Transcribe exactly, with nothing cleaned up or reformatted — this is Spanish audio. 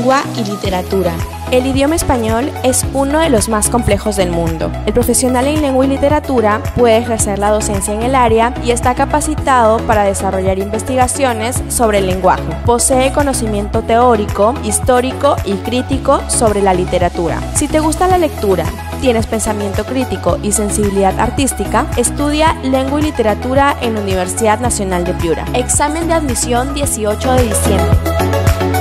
lengua y literatura. El idioma español es uno de los más complejos del mundo. El profesional en lengua y literatura puede ejercer la docencia en el área y está capacitado para desarrollar investigaciones sobre el lenguaje. Posee conocimiento teórico, histórico y crítico sobre la literatura. Si te gusta la lectura, tienes pensamiento crítico y sensibilidad artística, estudia lengua y literatura en la Universidad Nacional de Piura. Examen de admisión dieciocho de diciembre.